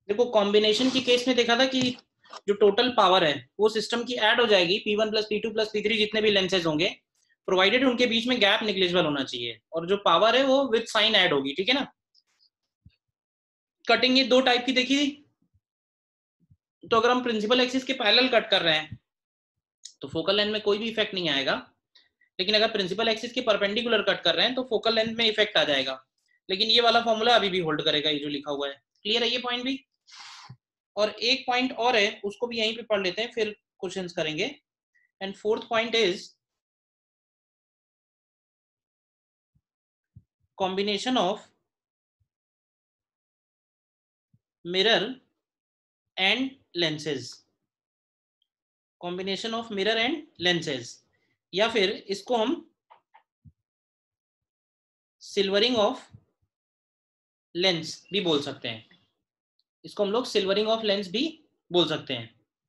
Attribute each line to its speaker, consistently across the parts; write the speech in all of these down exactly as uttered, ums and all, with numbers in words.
Speaker 1: देखो कॉम्बिनेशन की केस में देखा था कि जो टोटल पावर है वो सिस्टम की ऐड हो जाएगी, P one plus P two plus P three जितने भी लेंसेज होंगे, प्रोवाइडेड उनके बीच में गैप निग्लिजिबल होना चाहिए, और जो पावर है वो विद साइन ऐड होगी, ठीक है ना। कटिंग ये दो टाइप की देखी थी। तो अगर हम प्रिंसिपल एक्सिस के पैरेलल कट कर रहे हैं तो फोकल लेंथ में कोई भी इफेक्ट नहीं आएगा, लेकिन अगर प्रिंसिपल एक्सिस के परपेंडिकुलर कट कर रहे हैं तो फोकल लेंथ में इफेक्ट आ जाएगा। लेकिन ये वाला फॉर्मूला अभी भी होल्ड करेगा, ये जो लिखा हुआ है। क्लियर है ये पॉइंट भी। और एक पॉइंट और है, उसको भी यहीं पे पढ़ लेते हैं, फिर क्वेश्चंस करेंगे। And fourth point is combination of mirror and lenses. Combination of mirror and lenses, या फिर इसको हम सिल्वरिंग ऑफ लेंस भी बोल सकते हैं। इसको हम लोग सिल्वरिंग ऑफ लेंस भी बोल सकते हैं।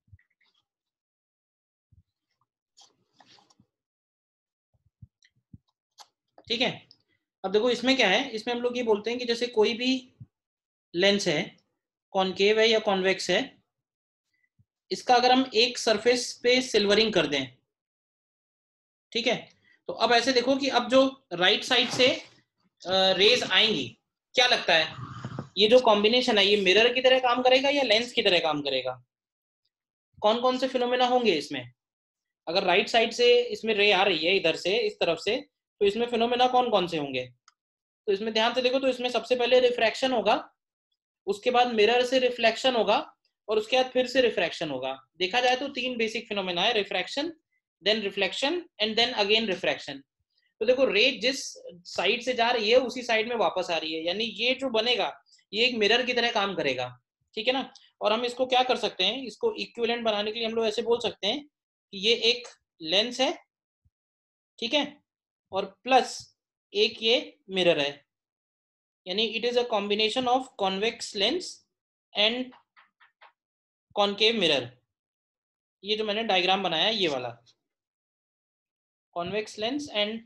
Speaker 1: ठीक है। अब देखो इसमें क्या है, इसमें हम लोग ये बोलते हैं कि जैसे कोई भी लेंस है, कॉनकेव है या कॉन्वेक्स है, इसका अगर हम एक सरफेस पे सिल्वरिंग कर दें, ठीक है, तो अब ऐसे देखो कि अब जो राइट साइड से रेज आएंगी, क्या लगता है ये जो कॉम्बिनेशन है ये मिरर की तरह काम करेगा या लेंस की तरह काम करेगा? कौन कौन से फिनोमेना होंगे इसमें? अगर राइट साइड से इसमें रे आ रही है इधर से इस तरफ से, तो इसमें फिनोमेना कौन कौन से होंगे? तो इसमें ध्यान से देखो तो इसमें सबसे पहले रिफ्रैक्शन होगा, उसके बाद मिरर से रिफ्लेक्शन होगा, और उसके बाद फिर से रिफ्रैक्शन होगा। देखा जाए तो तीन बेसिक फिनोमेना है, refraction, then reflection and then again refraction. तो देखो रे जिस साइड से जा रही है उसी साइड में वापस आ रही है, यानी ये जो बनेगा ये एक मिरर की तरह काम करेगा, ठीक है ना। और हम इसको क्या कर सकते हैं, इसको इक्विवेलेंट बनाने के लिए हम लोग ऐसे बोल सकते हैं कि ये एक लेंस है, ठीक है, और प्लस एक ये मिरर है, यानी it is a combination of convex lens and concave mirror. ये जो मैंने डायग्राम बनाया है ये वाला, convex lens and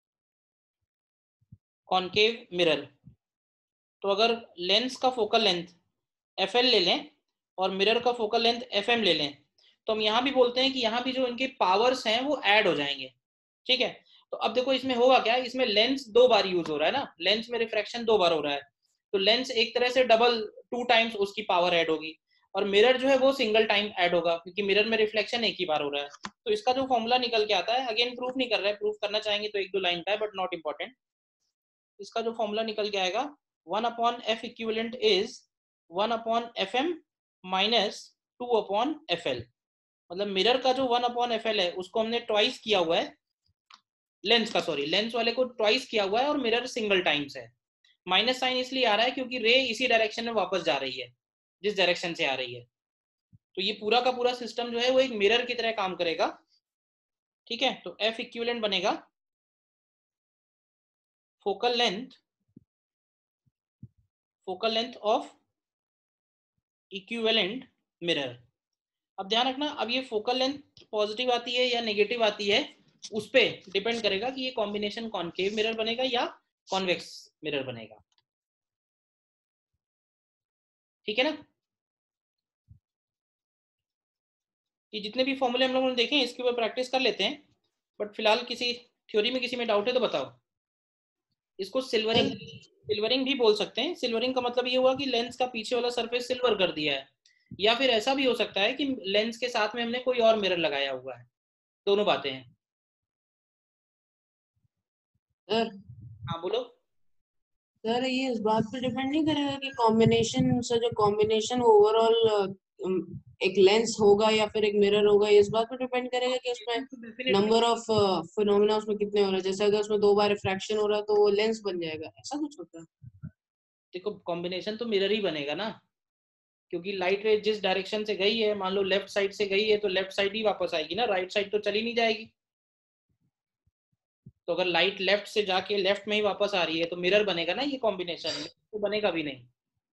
Speaker 1: concave mirror. तो अगर लेंस का फोकल लेंथ एफ एल ले लें और मिरर का फोकल लेंथ एफ एम ले लें, तो हम यहाँ भी बोलते हैं कि यहाँ भी जो इनके पावर्स हैं वो ऐड हो जाएंगे, ठीक है। तो अब देखो इसमें होगा क्या, इसमें लेंस दो बार यूज हो रहा है ना, लेंस में रिफ्रैक्शन दो बार हो रहा है, तो लेंस एक तरह से डबल टू टाइम्स उसकी पावर ऐड होगी, और मिरर जो है वो सिंगल टाइम ऐड होगा, क्योंकि मिरर में रिफ्लेक्शन एक ही बार हो रहा है। तो इसका जो फॉर्मूला निकल के आता है, अगेन प्रूफ नहीं कर रहा है, प्रूफ करना चाहेंगे तो एक दो लाइन का है बट नॉट इंपॉर्टेंट। इसका जो फॉर्मूला निकल के आएगा, one upon F equivalent is one upon F M minus two upon F L. मतलब मिरर का जो वन अपॉन एफ एल है उसको हमने ट्वाइस किया हुआ है, लेंस का सॉरी लेंस वाले को ट्वाइस किया हुआ है, और मिरर सिंगल टाइम्स है। माइनस साइन इसलिए आ रहा है क्योंकि रे इसी डायरेक्शन में वापस जा रही है जिस डायरेक्शन से आ रही है। तो ये पूरा का पूरा सिस्टम जो है वो एक मिरर की तरह काम करेगा, ठीक है। तो एफ इक्विवेलेंट बनेगा focal length, focal length of equivalent mirror. अब ध्यान रखना, अब ये फोकल लेंथ पॉजिटिव आती है या नेगेटिव आती है उस पर डिपेंड करेगा कि ये कॉम्बिनेशन कॉनकेव मिरर बनेगा या कॉन्वेक्स मिरर बनेगा, ठीक है ना। ये जितने भी फॉर्मूले हम लोगों ने देखे हैं इसके ऊपर प्रैक्टिस कर लेते हैं, बट फिलहाल किसी थ्योरी में किसी में डाउट है तो बताओ। इसको सिल्वरिंग, सिल्वरिंग भी बोल सकते हैं। सिल्वरिंग का मतलब ये हुआ कि लेंस का पीछे वाला सरफेस सिल्वर कर दिया है, या फिर ऐसा भी हो सकता है कि लेंस के साथ में हमने कोई और मिरर लगाया हुआ है, दोनों बातें हैं।
Speaker 2: सर
Speaker 1: हाँ बोलो।
Speaker 2: सर ये इस बात पे डिपेंड नहीं करेगा कि कॉम्बिनेशन से जो कॉम्बिनेशन ओवरऑल एक लेंस होगा या फिर एक मिरर होगा, ये इस बात पे डिपेंड करेगा कि उसमें
Speaker 1: डेफिनेटली।
Speaker 2: नंबर ऑफ फिनोमेना उसमें कितने हो रहे हैं। जैसे अगर उसमें दो बार रिफ्रैक्शन हो रहा है तो वो लेंस बन जाएगा, ऐसा कुछ होता है।
Speaker 1: देखो कॉम्बिनेशन तो मिरर ही बनेगा ना, क्योंकि लाइट रे जिस डायरेक्शन से गई है, मान लो लेफ्ट साइड से गई है तो लेफ्ट साइड ही वापस आएगी ना, राइट साइड तो चली नहीं जाएगी। तो अगर लाइट लेफ्ट से जाके लेफ्ट में ही वापस आ रही है तो मिरर बनेगा ना, ये कॉम्बिनेशन तो बनेगा भी नहीं।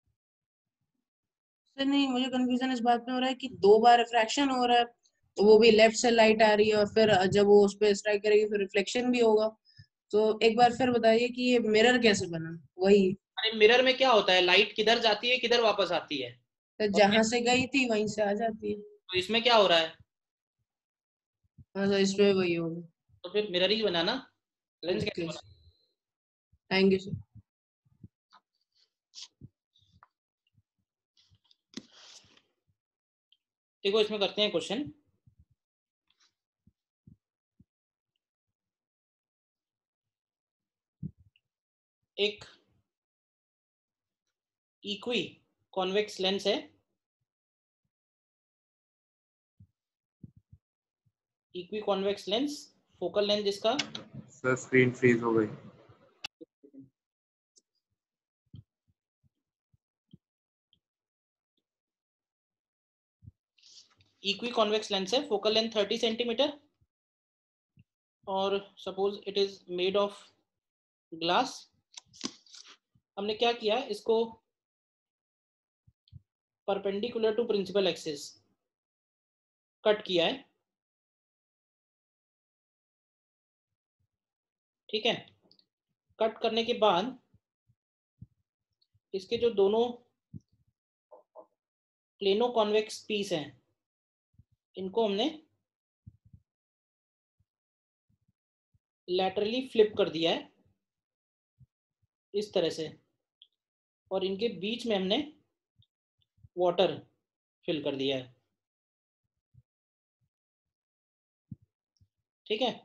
Speaker 2: सर नहीं, मुझे कंफ्यूजन इस बात में हो रहा है कि दो बार रिफ्रैक्शन हो रहा है तो वो भी लेफ्ट से लाइट आ रही है, और फिर जब वो उस पर स्ट्राइक करेगी फिर रिफ्लेक्शन भी होगा। तो एक बार फिर बताइए कि ये मिरर कैसे बना, वही।
Speaker 1: अरे मिरर में क्या होता है, लाइट किधर जाती है किधर वापस आती है?
Speaker 2: तो जहां से गई थी वहीं से आ जाती है।
Speaker 1: तो इसमें क्या हो रहा है?
Speaker 2: हाँ तो इसमें वही होगा।
Speaker 1: तो फिर मिरर ही बनाना, लेंस कैसे
Speaker 2: ओके
Speaker 1: बना?
Speaker 2: Thank you sir.
Speaker 1: देखो इसमें करते हैं क्वेश्चन। एक इक्वी कॉन्वेक्स लेंस है, equiconvex lens, focal length इसका,
Speaker 3: सर स्क्रीन फ्रीज हो गई।
Speaker 1: इक्वी कॉन्वेक्स लेंस है, फोकल लेंथ थर्टी सेंटीमीटर, और suppose it is made of glass. हमने क्या किया, इसको perpendicular to principal axis cut किया है, ठीक है। कट करने के बाद इसके जो दोनों प्लेनो कॉन्वेक्स पीस हैं, इनको हमने लैटरली फ्लिप कर दिया है इस तरह से, और इनके बीच में हमने वाटर फिल कर दिया है, ठीक है,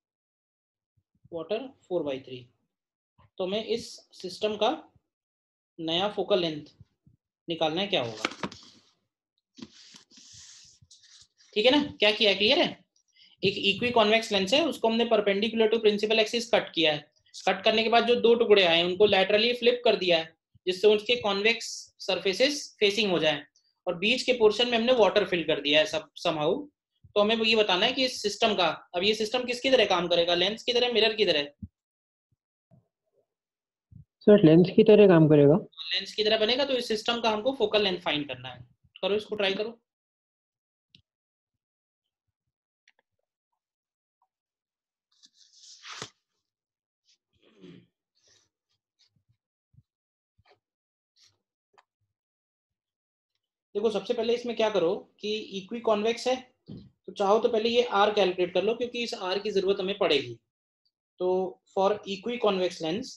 Speaker 1: वाटर फोर बाई थ्री। तो हमें इस सिस्टम का नया फोकल लेंथ निकालना है, क्या होगा, ठीक है ना? क्या किया है, क्लियर है? एक इक्वी कॉन्वेक्स लेंस है, उसको हमने perpendicular to principal axis cut किया है। कट करने के बाद जो दो टुकड़े आए उनको लैटरली फ्लिप कर दिया है, जिससे उसके कॉन्वेक्स सरफेसेस फेसिंग हो जाए, और बीच के पोर्शन में हमने वाटर फिल कर दिया है सब समहाउ। तो हमें ये बताना है कि इस सिस्टम का, अब ये सिस्टम किसकी तरह काम करेगा, लेंस की तरह, मिरर की तरह?
Speaker 4: सर लेंस की तरह काम करेगा।
Speaker 1: लेंस की तरह बनेगा, तो इस सिस्टम का हमको फोकल लेंथ फाइंड करना है। करो इसको, ट्राई करो। देखो सबसे पहले इसमें क्या करो कि इक्वी कॉन्वेक्स है, तो चाहो तो पहले ये आर कैलकुलेट कर लो, क्योंकि इस आर की जरूरत हमें पड़ेगी। तो for equiconvex lens,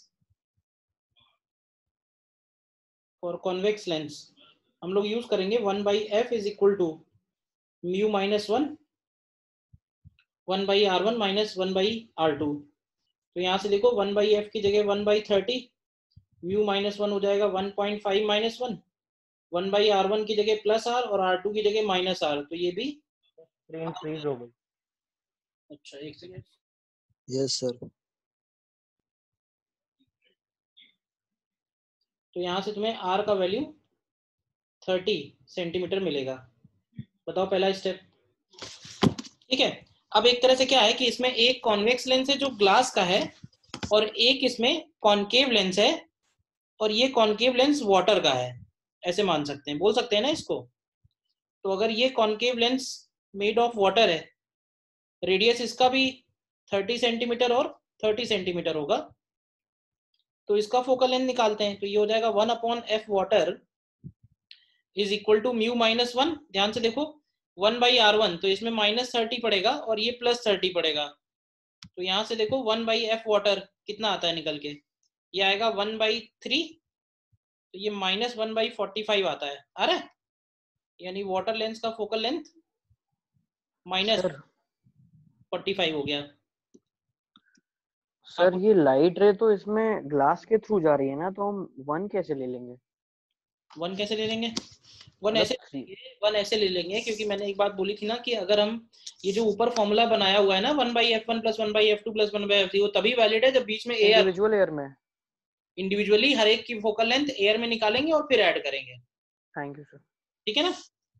Speaker 1: for convex lens हम लोग यूज करेंगे one by F is equal to mu minus one, one by R one minus one by R two. तो यहाँ से देखो वन बाई एफ की जगह one by thirty, mu minus one हो जाएगा one point five minus one, one by R one की जगह प्लस आर और आर टू की जगह माइनस आर, तो ये भी
Speaker 4: स्क्रीन फ्रीज हो गई।
Speaker 1: अच्छा एक सेकेंड।
Speaker 5: Yes sir.
Speaker 1: तो यहाँ से तुम्हें आर का वैल्यू थर्टी सेंटीमीटर मिलेगा। बताओ पहला स्टेप, ठीक है। अब एक तरह से क्या है कि इसमें एक कॉन्वेक्स लेंस है जो ग्लास का है, और एक इसमें कॉनकेव लेंस है, और ये कॉनकेव लेंस वाटर का है, ऐसे मान सकते हैं, बोल सकते हैं ना इसको। तो अगर ये concave lens made of water है, रेडियस इसका भी थर्टी सेंटीमीटर और थर्टी सेंटीमीटर होगा, तो इसका फोकल लेंथ निकालते हैं। तो ये हो जाएगा one upon F water is equal to mu minus one. ध्यान से देखो, वन बाई आर वन, तो इसमें माइनस थर्टी पड़ेगा और ये प्लस थर्टी पड़ेगा। तो यहाँ से देखो वन बाई एफ वाटर कितना आता है निकल के, ये आएगा वन बाई थ्री, तो ये minus one by forty five आता है, आ रहा है? यानी वाटर लेंस का focal length minus
Speaker 4: sir
Speaker 1: forty five हो गया।
Speaker 4: सर
Speaker 1: अब
Speaker 4: ये लाइट रे तो इसमें ग्लास के थ्रू जा रही है ना, तो हम वन कैसे ले लेंगे?
Speaker 1: वन कैसे ले लेंगे? वन
Speaker 4: मतलब
Speaker 1: ऐसे वन ऐसे ले लेंगे, क्योंकि मैंने एक बात बोली थी ना कि अगर हम ये जो ऊपर फॉर्मूला बनाया हुआ है ना, one by F one plus one by F two plus one by F three, वो तभी वैलिड है जब बीच में एयर,
Speaker 4: इंडिविजुअल एयर में।
Speaker 1: इंडिविजुअली हर एक की फोकल लेंथ एयर में निकालेंगे और फिर ऐड करेंगे,
Speaker 4: थैंक यू सर।
Speaker 1: ठीक है ना?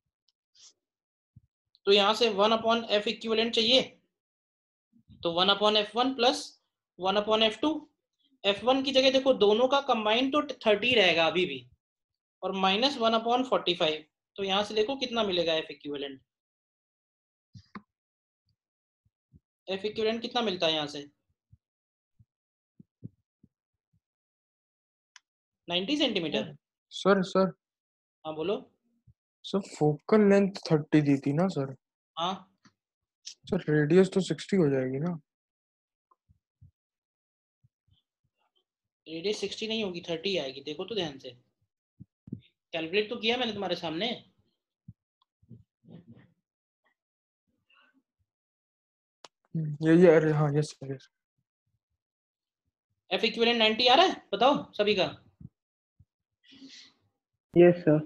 Speaker 1: तो यहाँ से वन अपॉन एफ इक्विवेलेंट चाहिए, तो one upon F one plus one upon F two. F one की जगह देखो दोनों का कंबाइन तो थर्टी रहेगा अभी भी, और minus one upon forty five. तो यहाँ से देखो कितना मिलेगा एफ इक्विवेलेंट, एफ इक्विवेलेंट कितना मिलता है यहाँ से, नाइन्टी सेंटीमीटर।
Speaker 3: सर सर
Speaker 1: हाँ बोलो।
Speaker 5: सर फोकल लेंथ थर्टी दी थी ना सर?
Speaker 1: हाँ
Speaker 5: सर रेडियस तो सिक्सटी हो जाएगी ना?
Speaker 1: रेडियस सिक्सटी नहीं होगी, थर्टी आएगी, देखो तो ध्यान से, कैलकुलेट तो किया मैंने तुम्हारे सामने।
Speaker 5: ये ये अरे हाँ yes sir yes.
Speaker 1: F equivalent ninety आ रहा है, बताओ सभी का।
Speaker 6: Yes sir.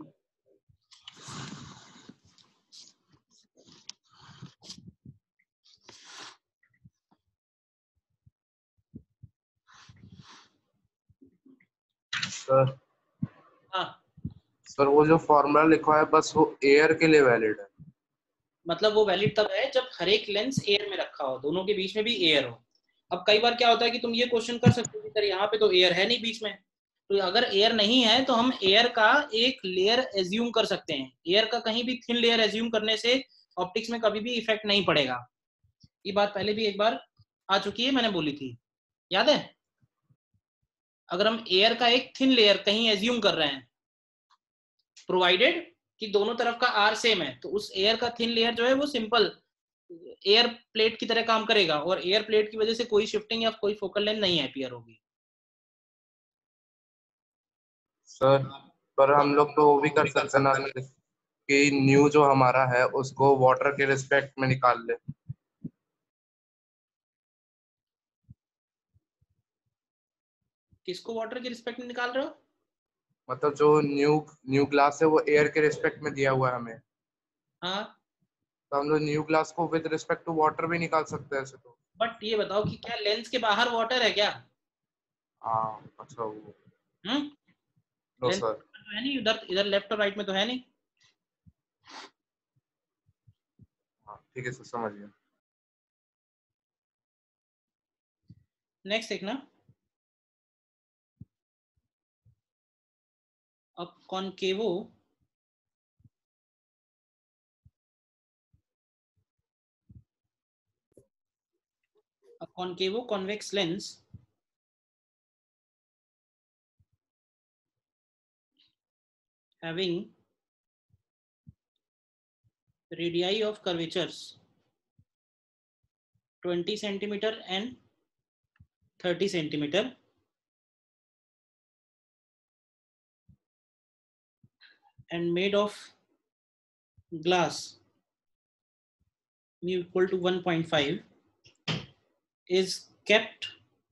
Speaker 3: सर
Speaker 1: हाँ
Speaker 3: सर वो जो फॉर्मूला लिखा है बस वो एयर के लिए वैलिड है।
Speaker 1: मतलब वो वैलिड तब है जब हर एक लेंस एयर में रखा हो, दोनों के बीच में भी एयर हो। अब कई बार क्या होता है कि तुम ये क्वेश्चन कर सकते हो कि सर यहाँ पे तो एयर है नहीं बीच में, तो अगर एयर नहीं है तो हम एयर का एक लेयर एज्यूम कर सकते हैं। एयर का कहीं भी थिन लेयर एज्यूम करने से ऑप्टिक्स में कभी भी इफेक्ट नहीं पड़ेगा। ये बात पहले भी एक बार आ चुकी है, मैंने बोली थी, याद है? अगर हम एयर का एक थिन लेयर कहीं एज्यूम कर रहे हैं, प्रोवाइडेड कि दोनों तरफ का आर सेम है, तो उस एयर का थिन लेयर जो है वो सिंपल एयर प्लेट की तरह काम करेगा और एयर प्लेट की वजह से कोई शिफ्टिंग या कोई फोकल लेंथ नहीं अपीयर होगी।
Speaker 3: सर पर हम लोग तो वो भी कर सकते हैं ना कि न्यू जो हमारा है उसको वाटर के रिस्पेक्ट में निकाल ले।
Speaker 1: किसको वाटर के रिस्पेक्ट में निकाल रहे हो?
Speaker 3: मतलब जो न्यू न्यू ग्लास है वो एयर के रिस्पेक्ट में दिया हुआ है हमें,
Speaker 1: हाँ
Speaker 3: तो हम लोग न्यू ग्लास को विद रिस्पेक्ट टू वाटर भी निकाल सकते हैं ऐसे तो।
Speaker 1: बट ये बताओ कि क्या लेंस के बाहर वाटर है क्या?
Speaker 3: हाँ अच्छा वो
Speaker 1: हम्म
Speaker 3: नो
Speaker 1: लेंस
Speaker 3: सर।
Speaker 1: तो है नहीं, उधर इधर लेफ्ट और राइट में तो है नहीं।
Speaker 3: हाँ ठीक है सर समझ गया।
Speaker 1: नेक्स्ट देखना, अब कॉनकेवो a concavo convex lens having radii of curvatures twenty centimeter and thirty centimeter and made of glass mu equal to one point five is kept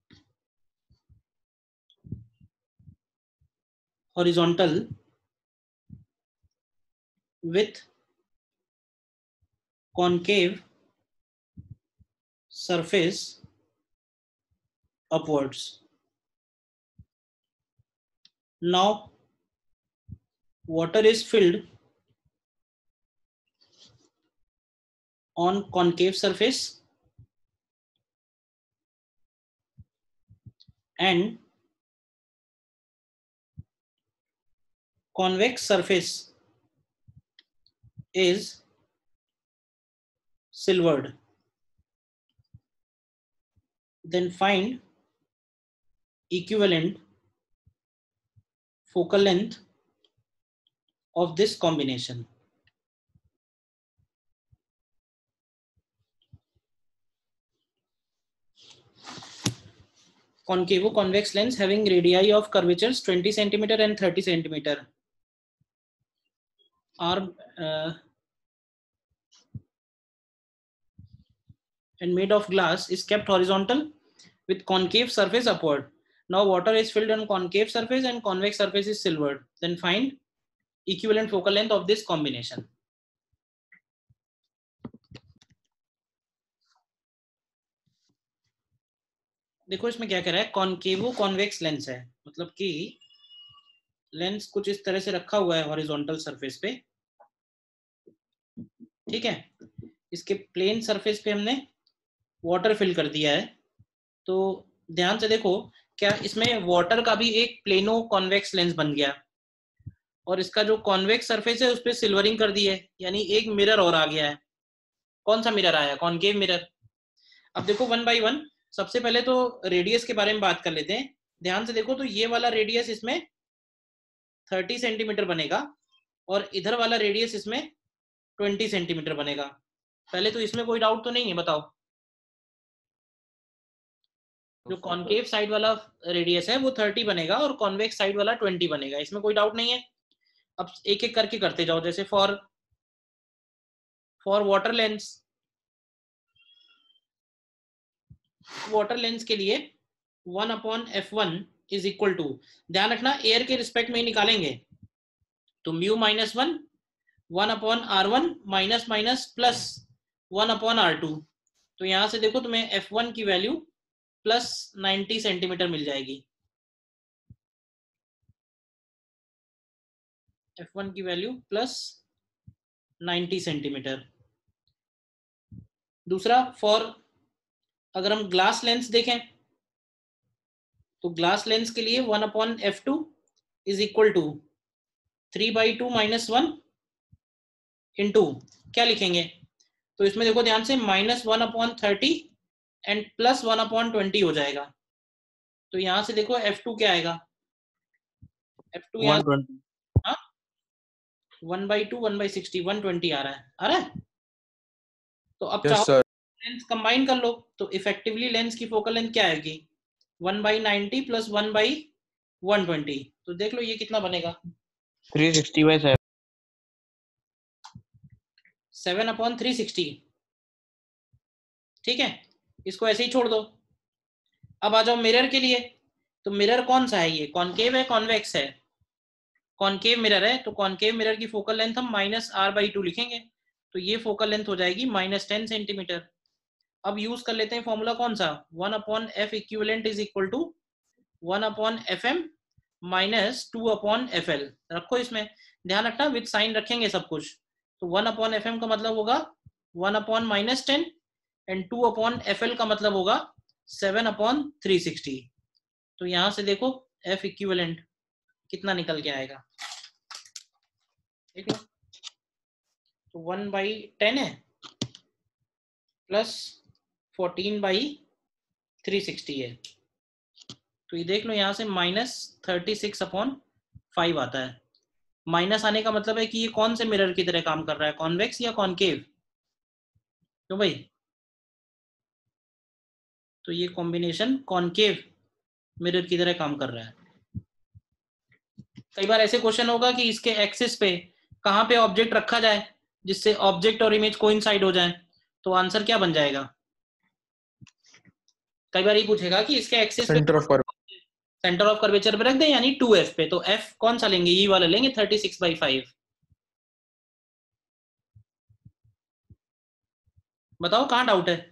Speaker 1: horizontal with concave surface upwards. Now water is filled on concave surface and convex surface is silvered. Then find equivalent focal length of this combination. Concavo convex lens having radii of curvatures twenty centimeter and thirty centimeter are uh, and made of glass is kept horizontal with concave surface upward. Now water is filled on concave surface and convex surface is silvered. Then find equivalent focal length of this combination. देखो इसमें क्या कह रहा है, कॉनकेवो convex lens है, मतलब कि lens कुछ इस तरह से रखा हुआ है हॉरिजॉन्टल सरफेस पे, ठीक है। इसके प्लेन सरफेस पे हमने वाटर फिल कर दिया है, तो ध्यान से देखो, क्या इसमें वाटर का भी एक प्लेनो कॉन्वेक्स लेंस बन गया और इसका जो कॉन्वेक्स सरफेस है उस पर सिल्वरिंग कर दी है, यानी एक मिरर और आ गया है। कौन सा मिरर आया? Concave mirror. अब देखो वन बाय वन, सबसे पहले तो रेडियस के बारे में बात कर लेते हैं। ध्यान से देखो तो ये वाला रेडियस इसमें थर्टी सेंटीमीटर बनेगा और इधर वाला रेडियस इसमें ट्वेंटी सेंटीमीटर बनेगा। पहले तो इसमें कोई डाउट तो नहीं है, बताओ। जो कॉनकेव साइड वाला रेडियस है वो थर्टी बनेगा और कॉन्वेक्स साइड वाला ट्वेंटी बनेगा, इसमें कोई डाउट नहीं है। अब एक एक करके करते जाओ। जैसे for for water lens, water lens के लिए one upon F one is equal to, ध्यान रखना एयर के रिस्पेक्ट में ही निकालेंगे, तो mu minus one, one upon R one minus minus plus one upon R two. तो यहां से देखो तुम्हें एफ वन की वैल्यू प्लस नाइन्टी सेंटीमीटर मिल जाएगी। एफ वन की वैल्यू प्लस नाइन्टी सेंटीमीटर। दूसरा, फॉर अगर हम ग्लास लेंस देखें तो ग्लास लेंस के लिए one upon F two is equal to three by two minus one into क्या लिखेंगे, तो इसमें देखो ध्यान से minus one upon thirty and plus one upon twenty हो जाएगा। तो यहां से देखो एफ टू क्या आएगा, एफ टू यहाँ हाँ one by two one by sixty one twenty आ रहा है, आ रहा है। तो अब
Speaker 5: यस
Speaker 1: चाहो
Speaker 5: सर।
Speaker 1: लेंस कंबाइन कर लो, तो इफेक्टिवली लेंस की फोकल लेंथ क्या आएगी, one by ninety plus one by one twenty. तो देख लो ये कितना बनेगा,
Speaker 4: three sixty by seven.
Speaker 1: Seven upon three sixty. ठीक है, इसको ऐसे ही छोड़ दो। अब आ जाओ मिरर के लिए, तो मिरर कौन सा है, ये कॉनकेव है कॉन्वेक्स है, कॉनकेव मिरर है, तो कॉनकेव मिरर की फोकल लेंथ हम माइनस आर बाई टू लिखेंगे, तो ये फोकल लेंथ हो जाएगी माइनस टेन सेंटीमीटर। अब यूज कर लेते हैं फॉर्मूला कौन सा, one upon F equivalent is equal to one upon F M minus two upon F L. रखो इसमें, ध्यान रखना विद साइन रखेंगे सब कुछ। तो वन अपॉन एफ एम का मतलब होगा one upon minus ten and two upon F L का मतलब होगा सेवन अपॉन थ्री सिक्सटी। तो यहां से देखो एफ इक्विवेलेंट कितना निकल के आएगा, देख लो। तो वन बाई टेन है plus fourteen by three sixty है, तो ये देख लो यहाँ से minus thirty six upon five आता है। माइनस आने का मतलब है कि ये कौन से मिरर की तरह काम कर रहा है, कॉन्वेक्स या कॉनकेव, क्यों भाई, तो ये कॉम्बिनेशन कॉनकेव मिरर की तरह काम कर रहा है। कई बार ऐसे क्वेश्चन होगा कि इसके एक्सिस पे कहाँ पे ऑब्जेक्ट रखा जाए जिससे ऑब्जेक्ट और इमेज कोइंसाइड हो जाए, तो आंसर क्या बन जाएगा। कई बार ये पूछेगा कि इसके एक्सिस पे
Speaker 5: centre of curve.
Speaker 1: Centre of curvature पे रख दें, यानी टू एफ पे, तो एफ कौन सा लेंगे, ये वाला लेंगे थर्टी सिक्स बाई फाइव। बताओ कहाँ डाउट है।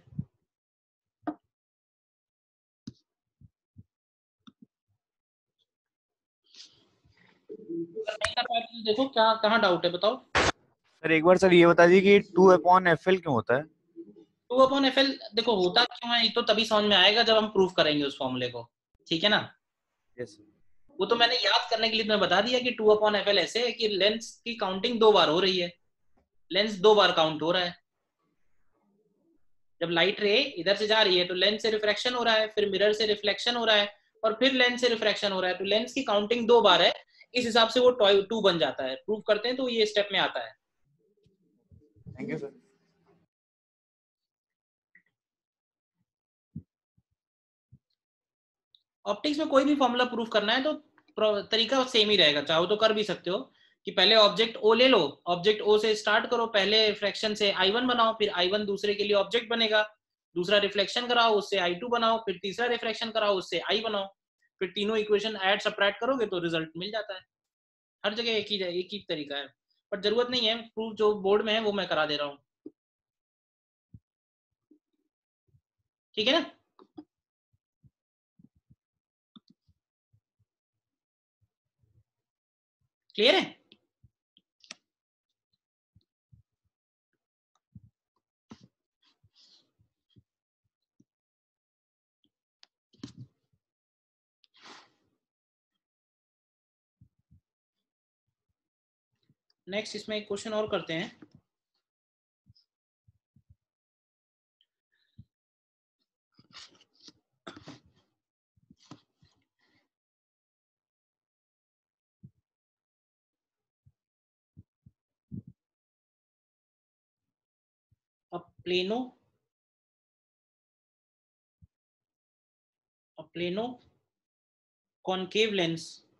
Speaker 1: नहीं कर पाए तो देखो क्या कहाँ डाउट है, बताओ।
Speaker 6: सर एक बार सर ये बता दीजिए कि टू अपॉन एफ एल क्यों होता है।
Speaker 1: टू अपॉन एफ एल देखो होता क्यों है, ये तो तभी समझ में आएगा जब हम प्रूफ करेंगे उस फॉर्मूले को, ठीक है ना।
Speaker 6: यस
Speaker 1: वो तो मैंने याद करने के लिए तुम्हें बता दिया कि टू अपॉन एफ एल ऐसे है कि लेंस की काउंटिंग दो बार हो रही है, लेंस दो बार काउंट हो रहा है। जब लाइट रे इधर से जा रही है तो लेंस से रिफ्रैक्शन हो रहा है, फिर मिरर से रिफ्लेक्शन हो रहा है, और फिर लेंस से रिफ्रैक्शन हो रहा है, तो लेंस की काउंटिंग दो बार है, इस हिसाब से वो टू बन जाता है। प्रूफ करते हैं तो ये स्टेप में आता है।
Speaker 6: Thank you sir.
Speaker 1: ऑप्टिक्स में कोई भी फॉर्मूला प्रूफ करना है तो तरीका सेम ही रहेगा, चाहो तो कर भी सकते हो कि पहले ऑब्जेक्ट ओ ले लो, ऑब्जेक्ट ओ से स्टार्ट करो, पहले फ्रैक्शन से आई वन बनाओ, फिर आई वन दूसरे के लिए ऑब्जेक्ट बनेगा, दूसरा रिफ्लेक्शन कराओ उससे आई टू बनाओ, फिर तीसरा रिफ्लेक्शन कराओ उससे आई बनाओ, फिर तीनों इक्वेशन ऐड सबट्रैक्ट करोगे तो रिजल्ट मिल जाता है। हर जगह एक ही एक ही तरीका है, पर जरूरत नहीं है, प्रूफ जो बोर्ड में है वो मैं करा दे रहा हूँ, ठीक है ना। क्लियर है। नेक्स्ट इसमें एक क्वेश्चन और करते हैं। Plano a plano concave lens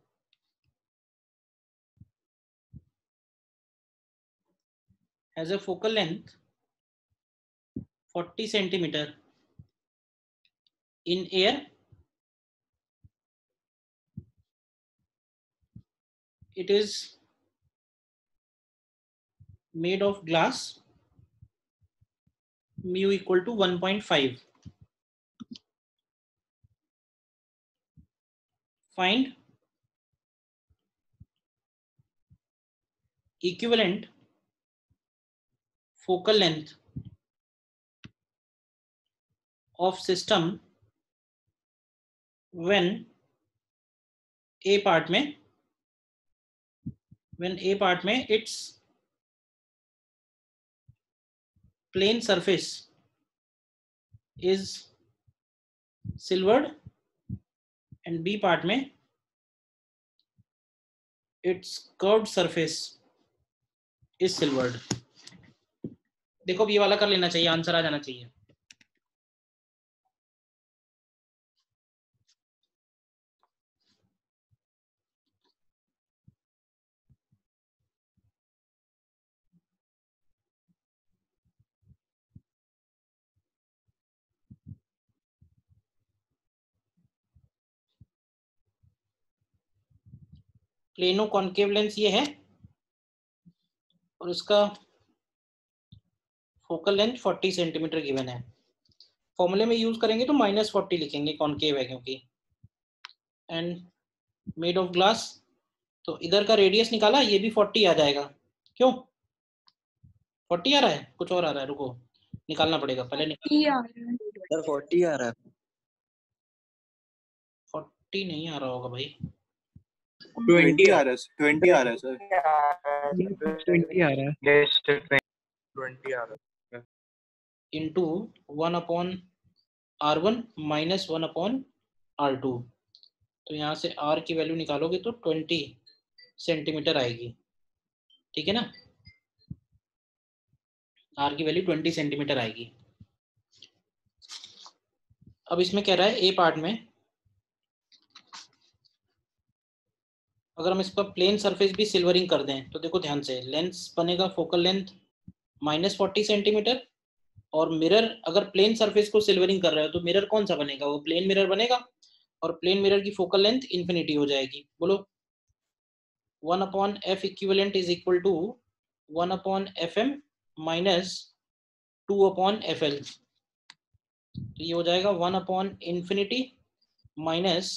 Speaker 1: has a focal length forty centimeter in air it is made of glass mu equal to one point five. Find equivalent focal length of system when A part में when A part में its plane surface is silvered and B part में its curved surface is silvered. देखो अब ये वाला कर लेना चाहिए, आंसर आ जाना चाहिए. प्लेनो कॉन्केव लेंस ये है और उसका फोकल लेंथ चालीस सेंटीमीटर गिवन है. फॉर्मूले में यूज करेंगे तो माइनस फोर्टी लिखेंगे, कॉन्केव है क्योंकि. एंड मेड ऑफ ग्लास, तो इधर का रेडियस निकाला, ये भी फोर्टी आ जाएगा. क्यों फोर्टी आ रहा है? कुछ और आ रहा है, रुको निकालना पड़ेगा पहले.
Speaker 6: सर फोर्टी आ रहा है.
Speaker 1: फोर्टी नहीं आ रहा होगा भाई,
Speaker 6: ट्वेंटी आ रहा है. ट्वेंटी आ रहा है सर.
Speaker 5: ट्वेंटी आ रहा है.
Speaker 6: यस
Speaker 3: ट्वेंटी आ रहा है.
Speaker 1: Into one upon R one minus one upon R two. तो यहाँ से r की वैल्यू निकालोगे तो ट्वेंटी सेंटीमीटर आएगी. ठीक है ना, r की वैल्यू ट्वेंटी सेंटीमीटर आएगी. अब इसमें कह रहा है ए पार्ट में अगर हम इसका प्लेन सरफेस भी सिल्वरिंग कर दें तो देखो ध्यान से, लेंस बनेगा focal length minus forty centimetre और मिरर अगर प्लेन सरफेस को सिल्वरिंग कर रहे हो तो मिरर कौन सा बनेगा? वो प्लेन मिरर बनेगा और प्लेन मिरर की फोकल लेंथ इन्फिनिटी हो जाएगी. बोलो one upon F equivalent is equal to one upon F M minus two upon F L. तो ये हो जाएगा one upon infinity minus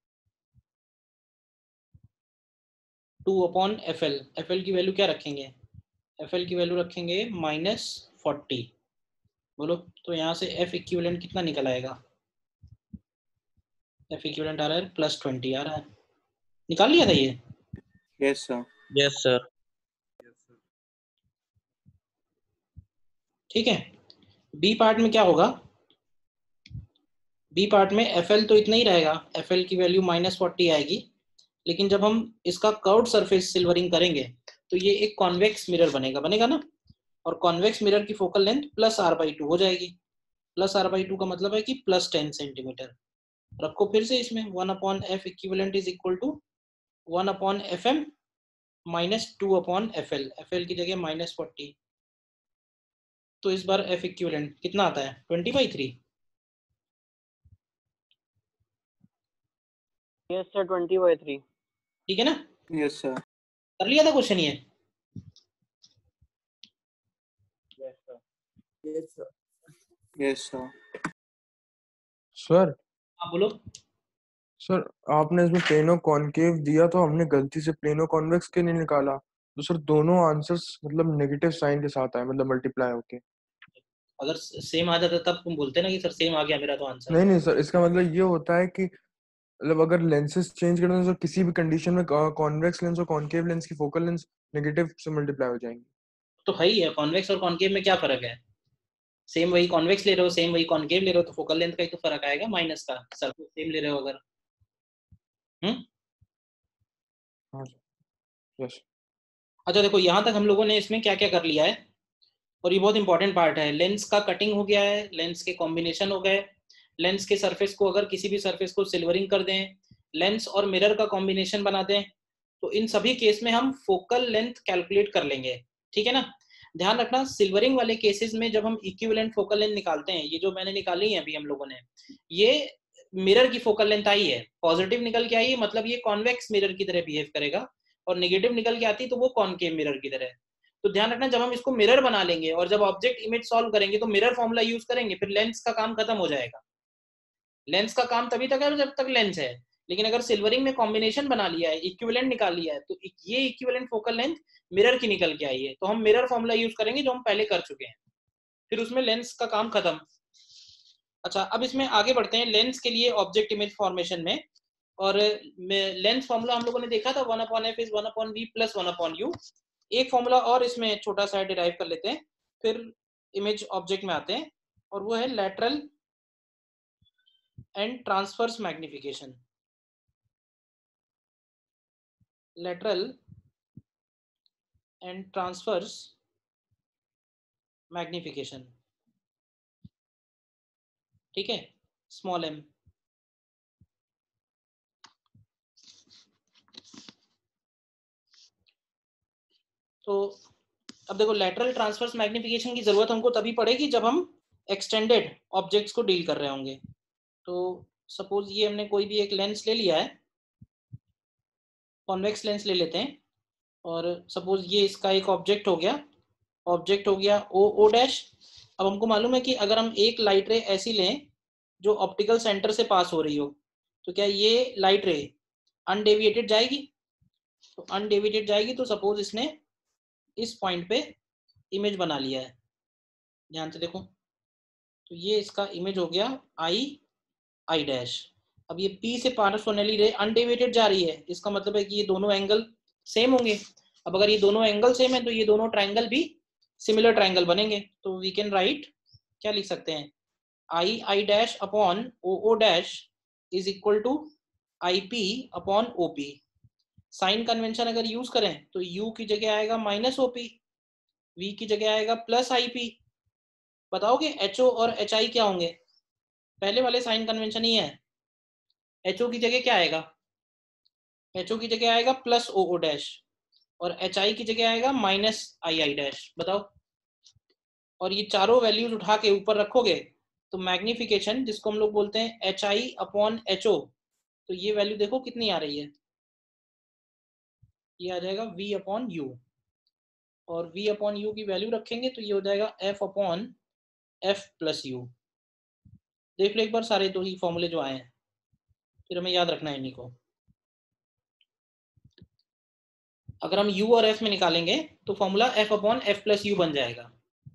Speaker 1: two upon F L. F L की value क्या रखेंगे? एफ एल की वैल्यू रखेंगे माइनस फोर्टी. बोलो तो यहाँ से एफ इक्विवेलेंट कितना निकल आएगा? एफ इक्विवेलेंट आ रहा है प्लस ट्वेंटी आ रहा है. निकाल लिया था ये?
Speaker 6: Yes sir. Yes sir.
Speaker 1: ठीक है. बी पार्ट में क्या होगा? बी पार्ट में एफ एल तो इतना ही रहेगा, एफ एल की वैल्यू माइनस फोर्टी आएगी. लेकिन जब हम इसका कर्व्ड सरफेस सिल्वरिंग करेंगे तो ये एक कॉन्वेक्स मिरर बनेगा, बनेगा ना. और कॉन्वेक्स मिरर की focal length plus R by two हो जाएगी. प्लस आर बाई टू का मतलब है कि प्लस टेन सेंटीमीटर. रखो फिर से इसमें one upon F equivalent is equal to one upon F M minus two upon F L. F L की जगह माइनस फोर्टी. तो इस बार एफ इक्विवेलेंट कितना आता है? Twenty by three.
Speaker 4: Yes sir, twenty by three.
Speaker 1: ठीक है ना?
Speaker 6: Yes sir.
Speaker 1: कर लिया था क्वेश्चन ये?
Speaker 6: Yes sir.
Speaker 5: सर
Speaker 1: आप बोलो.
Speaker 5: सर आपने इसमें प्लेनो कॉनकेव दिया तो हमने गलती से प्लेनो कॉन्वेक्स के नहीं निकाला, तो सर दोनों आंसर्स मतलब नेगेटिव साइन के साथ आए, मतलब मल्टीप्लाई होके.
Speaker 1: अगर सेम आ जाता तब तुम बोलते ना कि सर सेम आ गया मेरा तो आंसर.
Speaker 5: नहीं नहीं सर, इसका मतलब ये होता है कि मतलब अगर लेंसेज चेंज करते हैं तो किसी भी कंडीशन में कॉन्वेक्स लेंस और कॉनकेव लेंस की फोकल लेंथ नेगेटिव से मल्टीप्लाई हो जाएंगी.
Speaker 1: तो है ही है, कॉन्वेक्स और कॉनकेव में क्या फर्क है? सेम वही कॉन्वेक्स ले रहे हो, सेम वही कॉनकेव ले रहे हो, तो फोकल लेंथ का ही तो फर्क आएगा, माइनस का. सरफेस सेम ले रहे हो अगर. हम्म.
Speaker 5: हाँ सर. यस.
Speaker 1: अच्छा देखो यहाँ तक हम लोगों ने इसमें क्या क्या कर लिया है. और ये बहुत इंपॉर्टेंट पार्ट है, लेंस का कटिंग हो गया है, लेंस के कॉम्बिनेशन हो गए, लेंस के सरफेस को अगर किसी भी सरफेस को सिल्वरिंग कर दें, लेंस और मिरर का कॉम्बिनेशन बना दें, तो इन सभी केस में हम फोकल लेंथ कैलकुलेट कर लेंगे, ठीक है ना। ध्यान रखना सिल्वरिंग वाले केसेस में जब हम इक्विवेलेंट फोकल लेंथ निकालते हैं, ये जो मैंने निकाली है अभी हम लोगों ने, ये मिरर की फोकल लेंथ आई है, पॉजिटिव निकल के आई है, मतलब ये कॉन्वेक्स मिरर की तरह बिहेव करेगा, और नेगेटिव निकल के आती तो वो कॉनकेव मिरर की तरह। तो ध्यान रखना जब हम इसको मिरर बना लेंगे और जब ऑब्जेक्ट इमेज सॉल्व करेंगे तो मिरर फॉर्मूला यूज करेंगे, फिर लेंस का काम खत्म हो जाएगा। लेंस का काम तभी तक है जब तक लेंस है, लेकिन अगर सिल्वरिंग में कॉम्बिनेशन बना लिया है, इक्विवेलेंट निकाल लिया है, तो ये इक्विवेलेंट फोकल लेंथ मिरर की निकल के आई है, तो हम मिरर फॉर्मूला यूज करेंगे जो हम पहले कर चुके हैं, फिर उसमें लेंस का काम खत्म। अच्छा, अब इसमें आगे बढ़ते हैं लेंस के लिए ऑब्जेक्ट इमेज फॉर्मेशन में। और लेंस फॉर्मूला हम लोगों ने देखा था one upon F is one upon V plus one upon U. एक फॉर्मूला और इसमें छोटा सा डिराइव कर लेते हैं, फिर इमेज ऑब्जेक्ट में आते हैं, और वो है lateral and transverse magnification. Lateral and transverse magnification, ठीक है, स्मॉल एम। तो अब देखो लैटरल ट्रांसवर्स मैग्निफिकेशन की जरूरत हमको तभी पड़ेगी जब हम एक्सटेंडेड ऑब्जेक्ट्स को डील कर रहे होंगे। तो सपोज ये हमने कोई भी एक लेंस ले लिया है, कॉन्वेक्स लेंस ले लेते हैं, और सपोज ये इसका एक ऑब्जेक्ट हो गया, ऑब्जेक्ट हो गया ओ ओ डैश। अब हमको मालूम है कि अगर हम एक लाइट रे ऐसी लें जो ऑप्टिकल सेंटर से पास हो रही हो, तो क्या ये लाइट रे अनडेविएटेड जाएगी? तो अनडेविएटेड जाएगी, तो सपोज इसने इस पॉइंट पे इमेज बना लिया है, ध्यान से देखो, तो ये इसका इमेज हो गया आई आई डैश। अब ये P से पास होने वाली रे अनडेविएटेड जा रही है, इसका मतलब है कि ये दोनों एंगल सेम होंगे। अब अगर ये दोनों एंगल सेम है तो ये दोनों ट्रायंगल भी सिमिलर ट्रायंगल बनेंगे। तो वी कैन राइट, क्या लिख सकते हैं, I I dash upon O O dash is equal to I P upon O P. Sign convention अगर यूज करें तो U की जगह आएगा माइनस ओ पी, V की जगह आएगा प्लस आई पी। बताओगे एच ओ और एच आई क्या होंगे? पहले वाले साइन कन्वेंशन ही है, एच ओ की जगह क्या आएगा, एच ओ की जगह आएगा प्लस ओ ओ डैश, और एच आई की जगह आएगा माइनस आई आई डैश। बताओ, और ये चारों वैल्यूज उठा के ऊपर रखोगे तो मैग्निफिकेशन जिसको हम लोग बोलते हैं H I upon H O, तो ये वैल्यू देखो कितनी आ रही है, ये आ जाएगा V अपॉन यू, और V अपॉन यू की वैल्यू रखेंगे तो ये हो जाएगा F upon F plus U. देख लो एक बार सारे दो ही फॉर्मूले जो आए हैं, फिर हमें याद रखना है इन्हीं को। अगर हम U और F में निकालेंगे तो formula F upon F plus U बन जाएगा।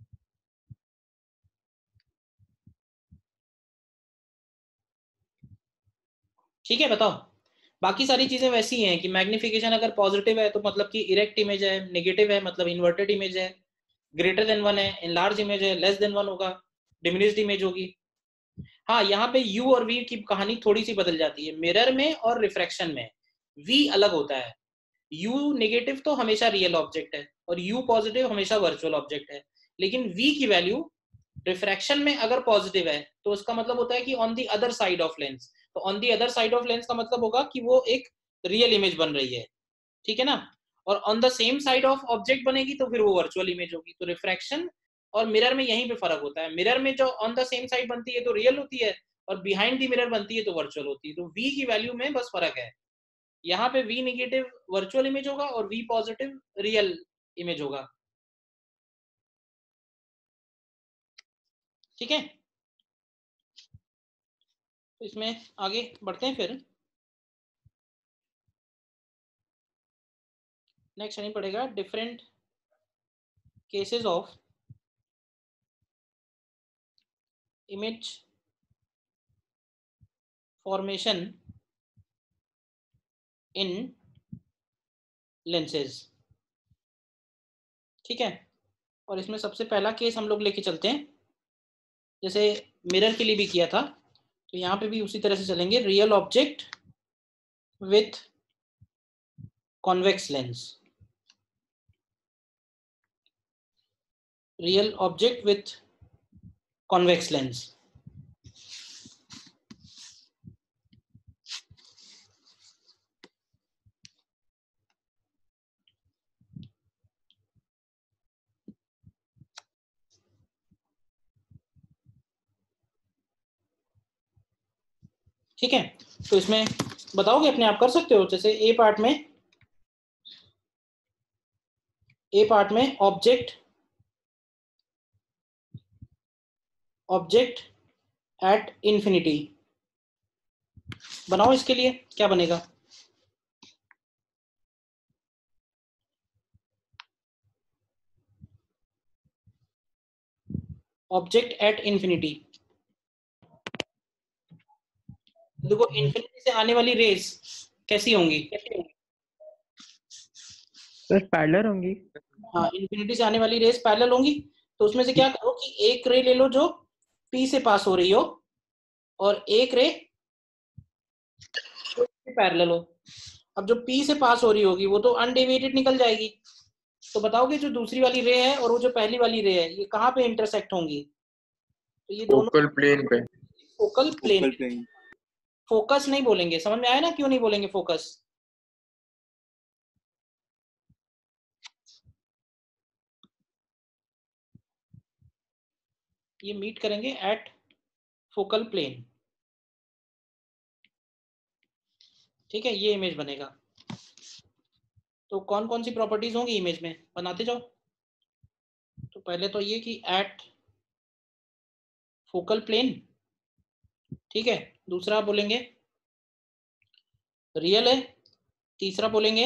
Speaker 1: ठीक है, बताओ। बाकी सारी चीजें वैसी हैं कि मैग्निफिकेशन अगर पॉजिटिव है तो मतलब कि इरेक्ट इमेज है, नेगेटिव है मतलब इन्वर्टेड इमेज है, ग्रेटर देन वन है इनलार्ज इमेज है, लेस देन वन होगा डिमिनिश्ड इमेज होगी। हाँ, यहाँ पे U और V की कहानी थोड़ी सी बदल जाती है, मिरर में और रिफ्रैक्शन में V अलग होता है। U नेगेटिव तो हमेशा रियल ऑब्जेक्ट है और U पॉजिटिव हमेशा वर्चुअल ऑब्जेक्ट है, लेकिन V की वैल्यू रिफ्रैक्शन में अगर पॉजिटिव है तो उसका मतलब होता है कि on the other side of lens, तो on the other side of lens का मतलब होगा कि वो एक रियल इमेज बन रही है, ठीक है ना। और on the same side of object बनेगी तो फिर वो वर्चुअल इमेज होगी। तो रिफ्रैक्शन और मिरर में यहीं पे फर्क होता है, मिरर में जो ऑन द सेम साइड बनती है तो रियल होती है, और बिहाइंड दी मिरर बनती है तो वर्चुअल होती है। तो V की वैल्यू में बस फर्क है, यहाँ पे V नेगेटिव वर्चुअल इमेज होगा और V पॉजिटिव रियल इमेज होगा, ठीक है। तो इसमें आगे बढ़ते हैं, फिर नेक्स्ट नहीं पड़ेगा different cases of image formation in lenses, ठीक है। और इसमें सबसे पहला केस हम लोग लेके चलते हैं, जैसे मिरर के लिए भी किया था, तो यहाँ पे भी उसी तरह से चलेंगे, real object with convex lens. Real object with convex lens. ठीक है, तो इसमें बताओगे अपने आप कर सकते हो। जैसे ए पार्ट में ए पार्ट में ऑब्जेक्ट ऑब्जेक्ट एट इंफिनिटी बनाओ। इसके लिए क्या बनेगा? Object at infinity. देखो इंफिनिटी से आने वाली रेस कैसी होंगी?
Speaker 7: सर पैरेलल होंगी।
Speaker 1: हाँ, इंफिनिटी से आने वाली रेस पैरेलल होंगी। तो उसमें से क्या करो कि एक रे ले लो जो पी से पास हो रही हो और एक रे पैरेलल हो। अब जो पी से पास हो रही होगी वो तो अनडेविएटेड निकल जाएगी। तो बताओगे जो दूसरी वाली रे है और वो जो पहली वाली रे है ये कहाँ पे इंटरसेक्ट होंगी? तो ये दोनों
Speaker 5: फोकल प्लेन पे।
Speaker 1: Focal plane. फोकस नहीं बोलेंगे, समझ में आया ना क्यों नहीं बोलेंगे फोकस? ये मीट करेंगे एट फोकल प्लेन। ठीक है, ये इमेज बनेगा। तो कौन कौन सी प्रॉपर्टीज होंगी इमेज में, बनाते जाओ। तो पहले तो ये कि एट फोकल प्लेन, ठीक है। दूसरा बोलेंगे रियल है। तीसरा बोलेंगे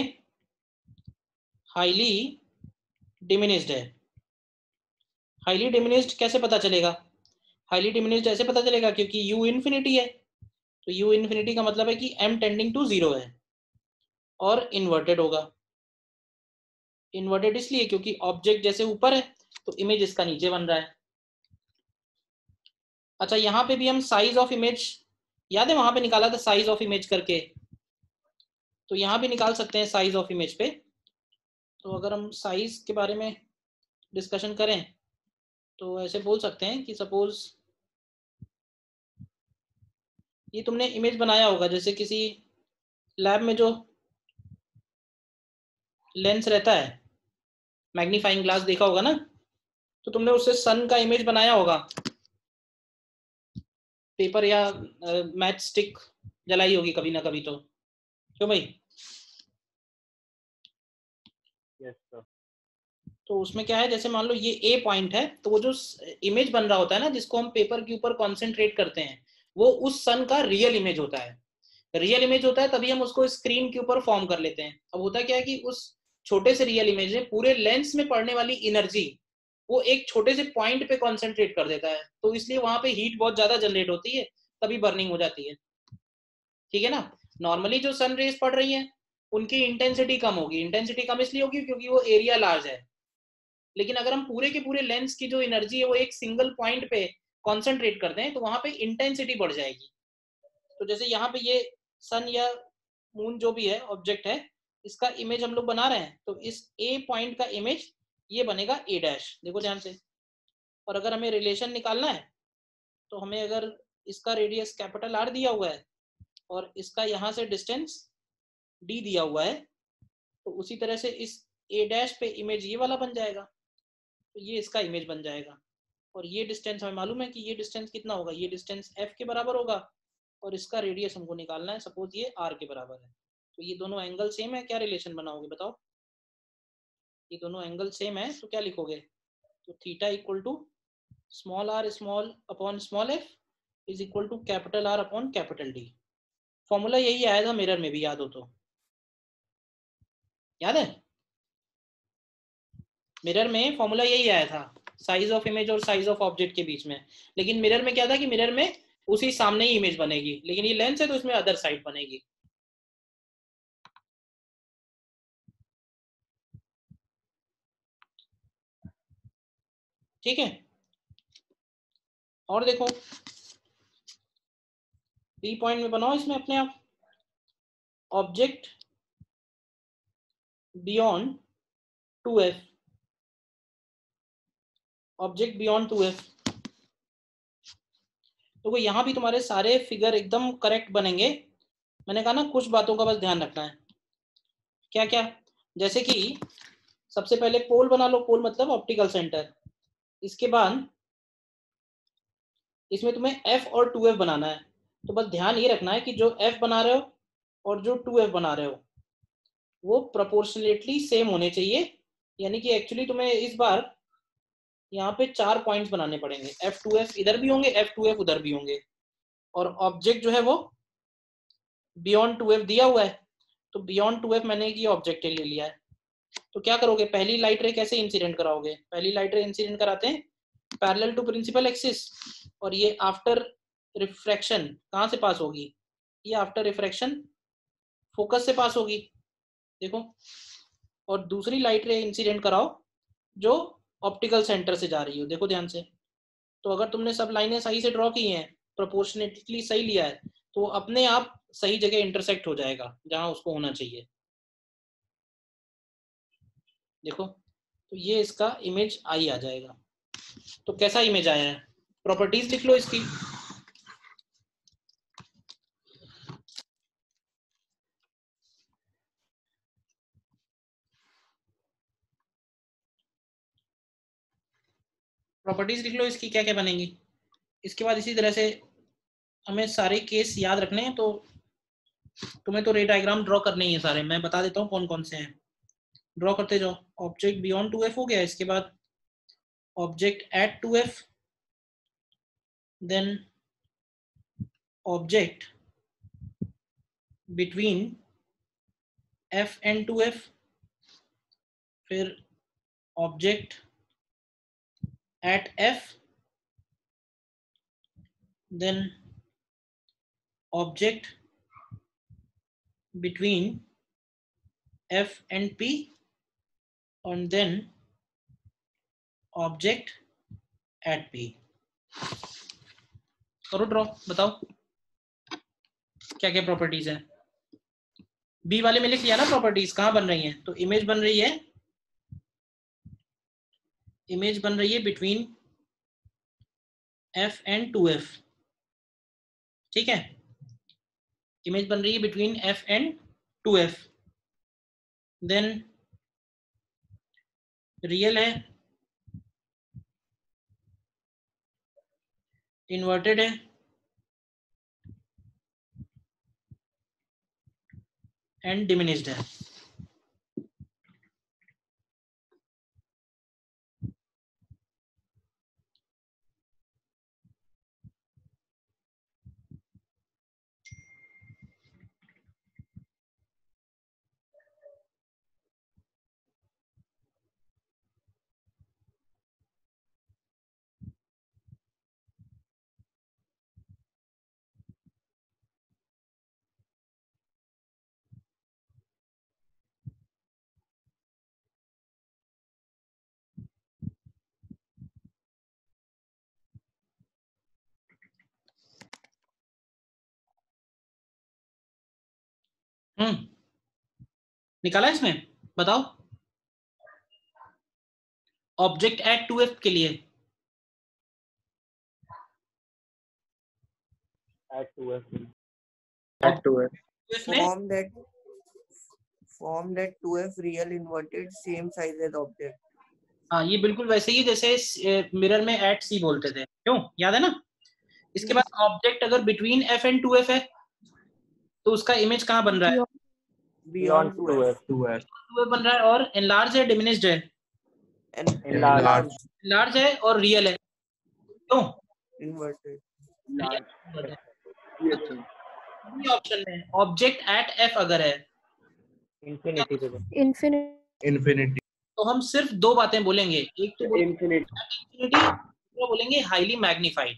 Speaker 1: हाईली डिमिनिश्ड है। हाईली डिमिनिश्ड कैसे पता चलेगा? हाईली डिमिनिश्ड ऐसे पता चलेगा क्योंकि u इन्फिनिटी है। तो u इन्फिनिटी का मतलब है कि m टेंडिंग टू जीरो है और इन्वर्टेड होगा। इन्वर्टेड इसलिए क्योंकि ऑब्जेक्ट जैसे ऊपर है तो इमेज इसका नीचे बन रहा है। अच्छा, यहाँ पे भी हम साइज ऑफ इमेज, याद है वहां पे निकाला था साइज ऑफ इमेज करके, तो यहाँ भी निकाल सकते हैं साइज ऑफ इमेज पे। तो अगर हम साइज के बारे में डिस्कशन करें तो ऐसे बोल सकते हैं कि सपोज ये तुमने इमेज बनाया होगा, जैसे किसी लैब में जो लेंस रहता है, मैग्नीफाइंग ग्लास देखा होगा ना, तो तुमने उससे सन का इमेज बनाया होगा। पेपर या मैच स्टिक जलाई होगी कभी ना कभी, तो क्यों भाई?
Speaker 6: Yes sir.
Speaker 1: तो उसमें क्या है, जैसे मान लो ये ए पॉइंट है, तो वो जो इमेज बन रहा होता है ना जिसको हम पेपर के ऊपर कॉन्सेंट्रेट करते हैं, वो उस सन का रियल इमेज होता है। रियल इमेज होता है तभी हम उसको स्क्रीन के ऊपर फॉर्म कर लेते हैं। अब होता क्या है कि उस छोटे से रियल इमेज में पूरे लेंस में पड़ने वाली एनर्जी वो एक छोटे से पॉइंट पे कॉन्सेंट्रेट कर देता है, तो इसलिए वहां पे हीट बहुत ज्यादा जनरेट होती है, तभी बर्निंग हो जाती है। ठीक है ना? नॉर्मली जो सन रेज पड़ रही है उनकी इंटेंसिटी कम होगी। इंटेंसिटी कम इसलिए होगी क्योंकि वो एरिया लार्ज है। लेकिन अगर हम पूरे के पूरे लेंस की जो एनर्जी है वो एक सिंगल पॉइंट पे कॉन्सेंट्रेट करते हैं तो वहां पे इंटेंसिटी बढ़ जाएगी। तो जैसे यहाँ पे ये सन या मून जो भी है ऑब्जेक्ट है, इसका इमेज हम लोग बना रहे हैं, तो इस ए पॉइंट का इमेज ये बनेगा ए डैश। देखो ध्यान से। और अगर हमें रिलेशन निकालना है तो हमें अगर इसका रेडियस कैपिटल आर दिया हुआ है और इसका यहाँ से डिस्टेंस डी दिया हुआ है, तो उसी तरह से इस ए डैश पे इमेज ये वाला बन जाएगा। तो ये इसका इमेज बन जाएगा। और ये डिस्टेंस हमें मालूम है कि ये डिस्टेंस कितना होगा, ये डिस्टेंस एफ के बराबर होगा और इसका रेडियस हमको निकालना है, सपोज ये आर के बराबर है। तो ये दोनों एंगल सेम है, क्या रिलेशन बनाओगे बताओ? ये दोनों एंगल सेम है तो क्या लिखोगे? तो theta equal to small R small upon small F is equal to capital R upon capital D. Formula यही आया था मिरर में भी, याद हो तो? याद है? मिरर में फॉर्मूला यही आया था, साइज ऑफ इमेज और साइज ऑफ ऑब्जेक्ट के बीच में। लेकिन मिरर में क्या था कि मिरर में उसी सामने ही इमेज बनेगी, लेकिन ये लेंस है तो इसमें अदर साइड बनेगी। ठीक है, और देखो बी पॉइंट में बनाओ इसमें अपने आप object beyond two F object beyond two F. तो यहाँ भी तुम्हारे सारे फिगर एकदम करेक्ट बनेंगे। मैंने कहा ना कुछ बातों का बस ध्यान रखना है। क्या क्या? जैसे कि सबसे पहले पोल बना लो, पोल मतलब ऑप्टिकल सेंटर। इसके बाद इसमें तुम्हें एफ और टू एफ बनाना है। तो बस ध्यान ये रखना है कि जो एफ बना रहे हो और जो टू एफ बना रहे हो वो प्रोपोर्शनेटली सेम होने चाहिए। यानी कि एक्चुअली तुम्हें इस बार यहाँ पे चार पॉइंट्स बनाने पड़ेंगे। एफ टू एफ इधर भी होंगे, एफ टू एफ उधर भी होंगे, और ऑब्जेक्ट जो है वो बियॉन्ड टू एफ दिया हुआ है। तो बियॉन्ड टू एफ मैंने ये ऑब्जेक्ट ले लिया है। तो क्या करोगे, पहली लाइट रे कैसे इंसिडेंट कराओगे? पहली लाइट रे इंसिडेंट कराते हैं पैरेलल टू प्रिंसिपल एक्सिस, और ये आफ्टर रिफ्रैक्शन कहाँ से पास होगी? ये आफ्टर रिफ्रैक्शन फोकस से पास होगी, देखो। और दूसरी लाइट रे इंसिडेंट कराओ जो ऑप्टिकल सेंटर से जा रही हो, देखो ध्यान से। तो अगर तुमने सब लाइनें सही से ड्रॉ की हैं, प्रोपोर्शनेटली सही लिया है, तो अपने आप सही जगह इंटरसेक्ट हो जाएगा जहां उसको होना चाहिए, देखो। तो ये इसका इमेज आई आ जाएगा। तो कैसा इमेज आया है? प्रॉपर्टीज लिख लो इसकी। प्रॉपर्टीज लिख लो इसकी, क्या क्या बनेंगी। इसके बाद इसी तरह से हमें सारे केस याद रखने हैं। तो तुम्हें तो रे डायग्राम ड्रॉ करने ही है सारे, मैं बता देता हूँ कौन कौन से हैं, ड्रॉ करते जाओ। ऑब्जेक्ट बियॉन्ड टू एफ हो गया, इसके बाद object at two F, then object between F and two F, फिर object at F, then object between F and P, and then object at P। करो ड्रॉ, बताओ क्या क्या प्रॉपर्टीज है। बी वाले में लिख लिया ना प्रॉपर्टीज, कहाँ बन रही हैं? तो इमेज बन रही है, इमेज बन रही है between F and two F, ठीक है। इमेज बन रही है between F and two F, then real है, इन्वर्टेड है, एंड डिमिनिश्ड है। हम्म निकाला इसमें, बताओ। ऑब्जेक्ट एट टू एफ के लिए
Speaker 6: At two F.
Speaker 4: At two F.
Speaker 1: इसमें
Speaker 8: Form that form that two F real inverted same size as object.
Speaker 1: हाँ, ये बिल्कुल वैसे ही जैसे मिरर में एट सी बोलते थे, क्यों याद है ना। इसके बाद ऑब्जेक्ट अगर between F and two F है तो उसका इमेज कहाँ बन रहा है?
Speaker 8: Beyond two F.
Speaker 3: Two F
Speaker 1: two F बन रहा है, और एनलार्ज है, डिमिनिश्ड है?
Speaker 8: And
Speaker 3: Enlarged.
Speaker 1: लार्ज है और रियल है, क्यों?
Speaker 8: inverted.
Speaker 1: ये ऑप्शन में ऑब्जेक्ट एट एफ अगर है
Speaker 6: Infinity पे।
Speaker 9: infinite
Speaker 3: infinity.
Speaker 1: तो हम सिर्फ दो बातें बोलेंगे, एक तो बोलेंगे
Speaker 4: Infinite.
Speaker 1: इंफिनिटी, दूसरा बोलेंगे highly magnified.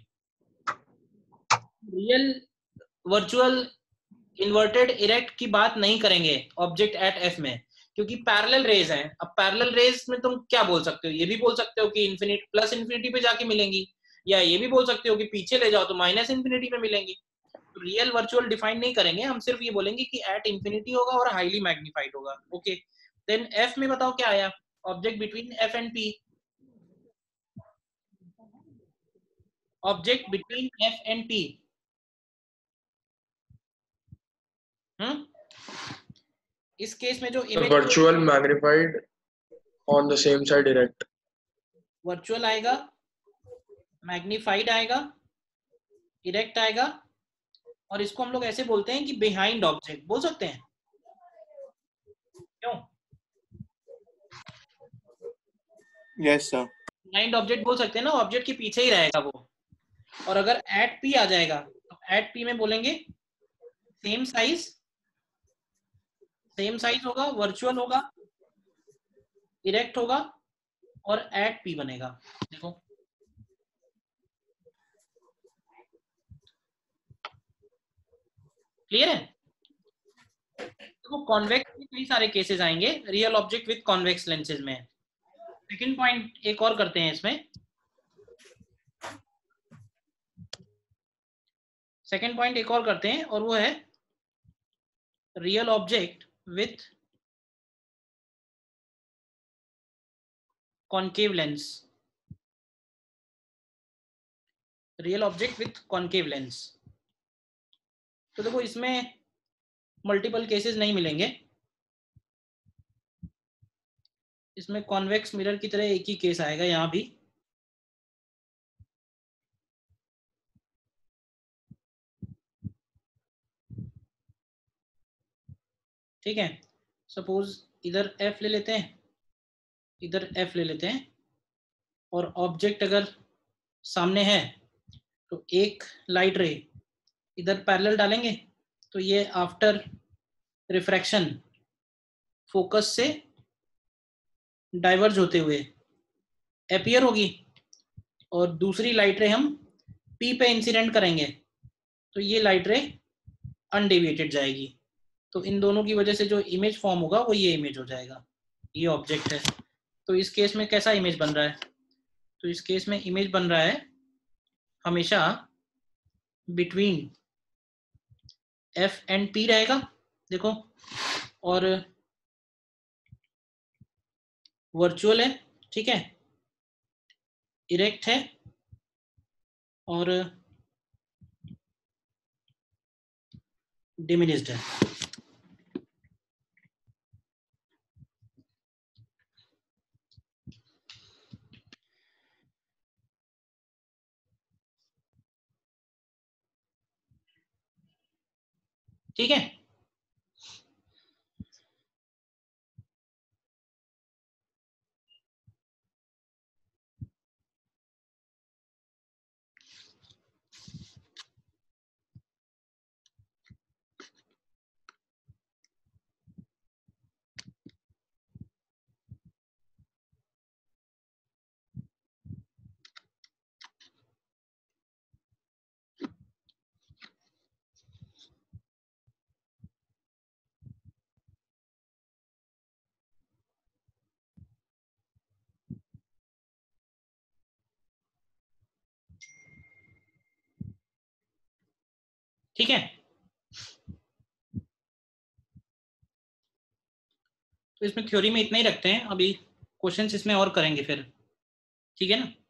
Speaker 1: Real, virtual, inverted, erect की बात नहीं करेंगे ऑब्जेक्ट एट एफ में, क्योंकि पैरेलल रेज हैं। अब पैरेलल रेज में तुम क्या बोल सकते हो? ये भी बोल सकते हो कि इन्फिनिट प्लस इन्फिनिटी पे जाके मिलेंगी, या ये भी बोल सकते हो कि पीछे ले जाओ तो माइनस इन्फिनिटी पे मिलेंगी। रियल वर्चुअल डिफाइन नहीं करेंगे, हम सिर्फ ये बोलेंगे कि एट इन्फिनिटी होगा और हाईली मैग्नीफाइड होगा। ओके, देन एफ में बताओ क्या आया? Object between F and P, object between F and P. Hmm इस केस में जो image
Speaker 5: virtual magnified on the same side direct.
Speaker 1: Virtual आएगा, मैग्नीफाइड आएगा, इरेक्ट आएगा, और इसको हम लोग ऐसे बोलते हैं कि बिहाइंड ऑब्जेक्ट बोल सकते हैं। क्यों?
Speaker 6: Yes sir.
Speaker 1: बिहाइंड ऑब्जेक्ट बोल सकते हैं ना, ऑब्जेक्ट के पीछे ही रहेगा वो। और अगर एट पी आ जाएगा तो एट पी में बोलेंगे सेम साइज, सेम साइज होगा, वर्चुअल होगा, इरेक्ट होगा और एट पी बनेगा। देखो क्लियर है? देखो कॉन्वेक्स में कई सारे केसेस आएंगे, real object with convex lenses में। सेकंड पॉइंट एक और करते हैं इसमें, सेकंड पॉइंट एक और करते हैं और वो है real object with concave lens. Real object with concave lens, तो देखो इसमें मल्टीपल केसेस नहीं मिलेंगे, इसमें कॉन्वेक्स मिरर की तरह एक ही केस आएगा यहां भी। ठीक है, सपोज इधर एफ ले लेते हैं, इधर एफ ले लेते हैं, और ऑब्जेक्ट अगर सामने है तो एक लाइट रे इधर पैरेलल डालेंगे तो ये आफ्टर रिफ्रैक्शन फोकस से डाइवर्ज होते हुए अपीयर होगी, और दूसरी लाइट रे हम पी पे इंसिडेंट करेंगे तो ये लाइट रे अनडेविएटेड जाएगी। तो इन दोनों की वजह से जो इमेज फॉर्म होगा वो ये इमेज हो जाएगा। ये ऑब्जेक्ट है, तो इस केस में कैसा इमेज बन रहा है? तो इस केस में इमेज बन रहा है हमेशा बिटवीन एफ एंड पी रहेगा। देखो, और वर्चुअल है, ठीक है, इरेक्ट है और डिमिनिश्ड है। ठीक है, ठीक है। तो इसमें थ्योरी में इतना ही रखते हैं, अभी क्वेश्चंस इसमें और करेंगे फिर, ठीक है ना।